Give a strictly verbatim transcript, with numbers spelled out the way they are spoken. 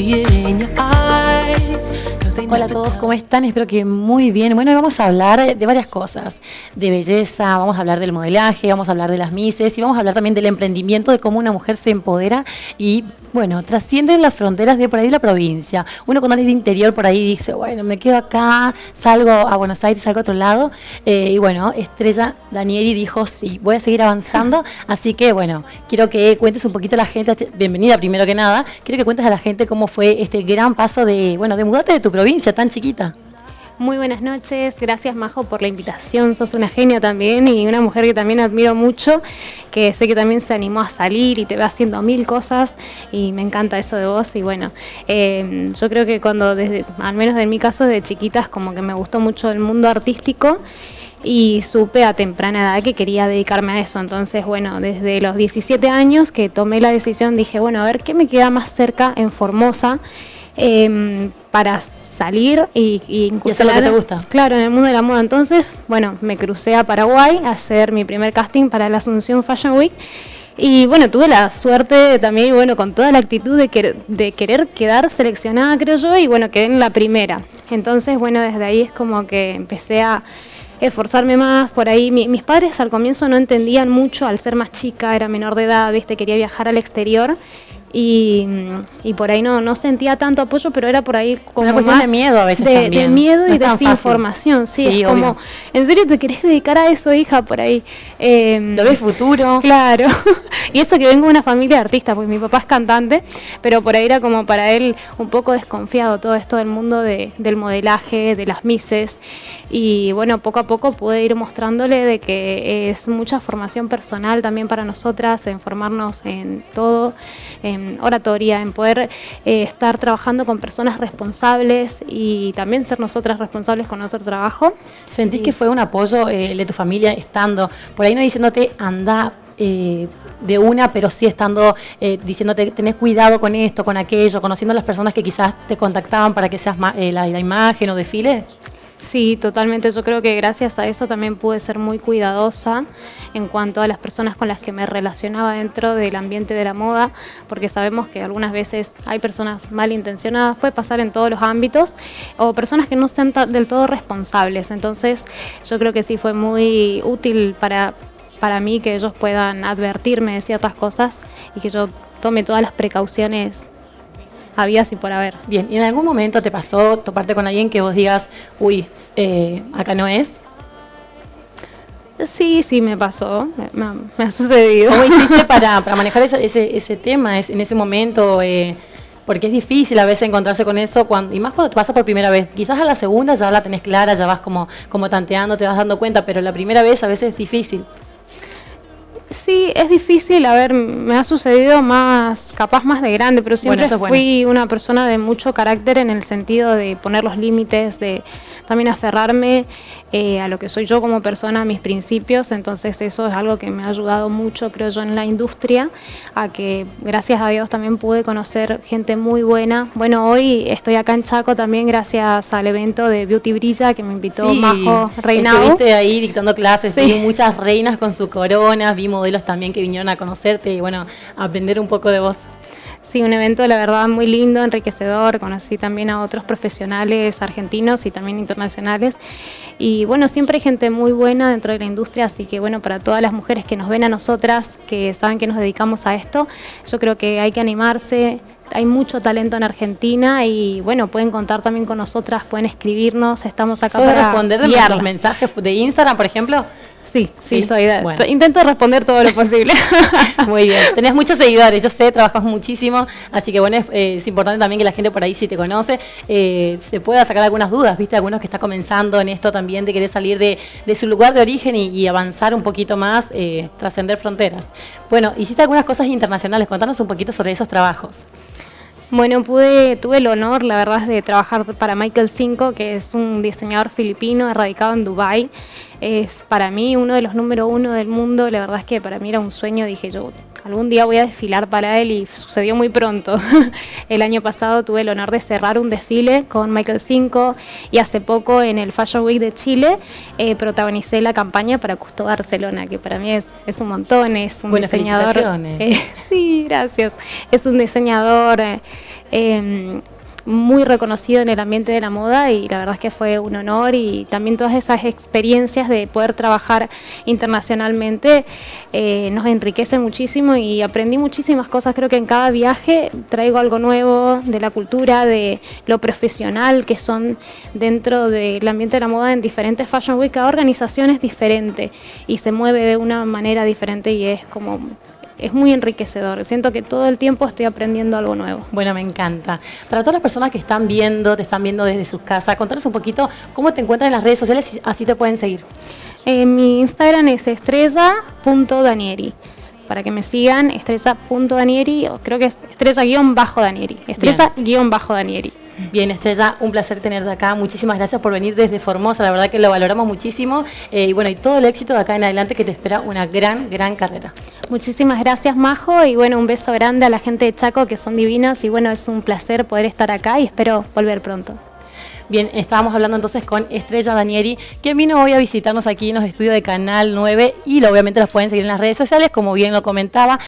Hola a todos, ¿cómo están? Espero que muy bien. Bueno, hoy vamos a hablar de varias cosas, de belleza, vamos a hablar del modelaje, vamos a hablar de las mises y vamos a hablar también del emprendimiento, de cómo una mujer se empodera y, bueno, trasciende las fronteras de por ahí de la provincia. Uno cuando es de interior por ahí dice, bueno, me quedo acá, salgo a Buenos Aires, salgo a otro lado. Eh, y bueno, Estrella Danieli dijo, sí, voy a seguir avanzando. Así que, bueno, quiero que cuentes un poquito a la gente, bienvenida primero que nada, quiero que cuentes a la gente cómo fue este gran paso de, bueno, de mudarte de tu provincia tan chiquita. Muy buenas noches, gracias Majo por la invitación, sos una genia también y una mujer que también admiro mucho, que sé que también se animó a salir y te va haciendo mil cosas y me encanta eso de vos y bueno, eh, yo creo que cuando desde, al menos en mi caso desde chiquitas como que me gustó mucho el mundo artístico y supe a temprana edad que quería dedicarme a eso, entonces bueno, desde los diecisiete años que tomé la decisión dije bueno, a ver qué me queda más cerca en Formosa, eh, para salir y, y incursionar. ¿Y eso es lo que te gusta? Claro, en el mundo de la moda. Entonces, bueno, me crucé a Paraguay a hacer mi primer casting para la Asunción Fashion Week. Y bueno, tuve la suerte también, bueno, con toda la actitud de, que, de querer quedar seleccionada, creo yo, y bueno, quedé en la primera. Entonces, bueno, desde ahí es como que empecé a esforzarme más por ahí. Mi, mis padres al comienzo no entendían mucho, al ser más chica, era menor de edad, viste, quería viajar al exterior. Y, y por ahí no no sentía tanto apoyo, pero era por ahí como una cuestión más de miedo a veces de, también. de miedo no y desinformación, sí, sí, es obvio. como, ¿en serio te querés dedicar a eso, hija? Por ahí. Eh, ¿Lo ves futuro? Claro, y eso que vengo de una familia de artistas, porque mi papá es cantante, pero por ahí era como para él un poco desconfiado todo esto del mundo de, del modelaje, de las mises, y bueno, poco a poco pude ir mostrándole de que es mucha formación personal también para nosotras, en formarnos en todo, en oratoria, en poder eh, estar trabajando con personas responsables y también ser nosotras responsables con nuestro trabajo. ¿Sentís y, que fue un apoyo eh, de tu familia estando por ahí no diciéndote anda eh, de una, pero sí estando eh, diciéndote tenés cuidado con esto, con aquello, conociendo a las personas que quizás te contactaban para que seas eh, la, la imagen o desfile? Sí, totalmente. Yo creo que gracias a eso también pude ser muy cuidadosa en cuanto a las personas con las que me relacionaba dentro del ambiente de la moda, porque sabemos que algunas veces hay personas malintencionadas, puede pasar en todos los ámbitos, o personas que no sean del todo responsables. Entonces, yo creo que sí fue muy útil para, para mí que ellos puedan advertirme de ciertas cosas y que yo tome todas las precauciones habías y por haber. Bien, ¿y en algún momento te pasó toparte con alguien que vos digas, uy, eh, acá no es? Sí, sí me pasó, me, me ha sucedido. ¿Cómo hiciste para, para manejar ese, ese, ese tema es, en ese momento? Eh, porque es difícil a veces encontrarse con eso, cuando, y más cuando te pasa por primera vez. Quizás a la segunda ya la tenés clara, ya vas como, como tanteando, te vas dando cuenta, pero la primera vez a veces es difícil. Sí, es difícil, a ver, me ha sucedido más, capaz más de grande, pero siempre bueno, fui una persona de mucho carácter en el sentido de poner los límites, de también aferrarme eh, a lo que soy yo como persona, a mis principios, entonces eso es algo que me ha ayudado mucho, creo yo, en la industria, a que gracias a Dios también pude conocer gente muy buena. Bueno, hoy estoy acá en Chaco también gracias al evento de Beauty Brilla que me invitó sí, Majo Reinao. Estuviste ahí dictando clases, sí. Vi muchas reinas con su corona, vi modelos también que vinieron a conocerte y bueno, a aprender un poco de vos. Sí, un evento la verdad muy lindo, enriquecedor, conocí también a otros profesionales argentinos y también internacionales y bueno, siempre hay gente muy buena dentro de la industria, así que bueno, para todas las mujeres que nos ven a nosotras, que saben que nos dedicamos a esto, yo creo que hay que animarse. Hay mucho talento en Argentina y bueno, pueden contar también con nosotras, pueden escribirnos, estamos acá para responder guiarlas. Los mensajes de Instagram, por ejemplo? Sí, sí, sí, soy de, bueno. Intento responder todo lo posible. Muy bien, tenés muchos seguidores, yo sé, trabajas muchísimo, así que bueno, es, eh, es importante también que la gente por ahí, si te conoce, eh, se pueda sacar algunas dudas, viste, algunos que está comenzando en esto también, de querer salir de, de su lugar de origen y, y avanzar un poquito más, eh, trascender fronteras. Bueno, hiciste algunas cosas internacionales, contanos un poquito sobre esos trabajos. Bueno, pude, tuve el honor, la verdad, de trabajar para Michael cinco, que es un diseñador filipino radicado en Dubái. Es para mí uno de los número uno del mundo. La verdad es que para mí era un sueño. Dije yo, algún día voy a desfilar para él y sucedió muy pronto. El año pasado tuve el honor de cerrar un desfile con Michael cinco y hace poco en el Fashion Week de Chile eh, protagonicé la campaña para Custo Barcelona, que para mí es, es un montón, es un Buenas diseñador. Eh, sí, gracias. Es un diseñador. Eh, Eh, muy reconocido en el ambiente de la moda y la verdad es que fue un honor, y también todas esas experiencias de poder trabajar internacionalmente eh, nos enriquecen muchísimo y aprendí muchísimas cosas. Creo que en cada viaje traigo algo nuevo de la cultura, de lo profesional que son dentro del ambiente de la moda en diferentes Fashion Week. Cada organización es diferente y se mueve de una manera diferente y es como... es muy enriquecedor. Siento que todo el tiempo estoy aprendiendo algo nuevo. Bueno, me encanta. Para todas las personas que están viendo, te están viendo desde sus casas, contanos un poquito cómo te encuentran en las redes sociales y así te pueden seguir. Eh, mi Instagram es estrella punto danieri. Para que me sigan, estrella punto danieri, o creo que es estrella-danieri. Estrella-danieri. Bien, Estrella, un placer tenerte acá. Muchísimas gracias por venir desde Formosa, la verdad que lo valoramos muchísimo. Eh, y bueno, y todo el éxito de acá en adelante, que te espera una gran, gran carrera. Muchísimas gracias, Majo, y bueno, un beso grande a la gente de Chaco, que son divinos, y bueno, es un placer poder estar acá y espero volver pronto. Bien, estábamos hablando entonces con Estrella Danieri, quien vino hoy a visitarnos aquí en los estudios de Canal nueve, y lo, obviamente los pueden seguir en las redes sociales, como bien lo comentaba.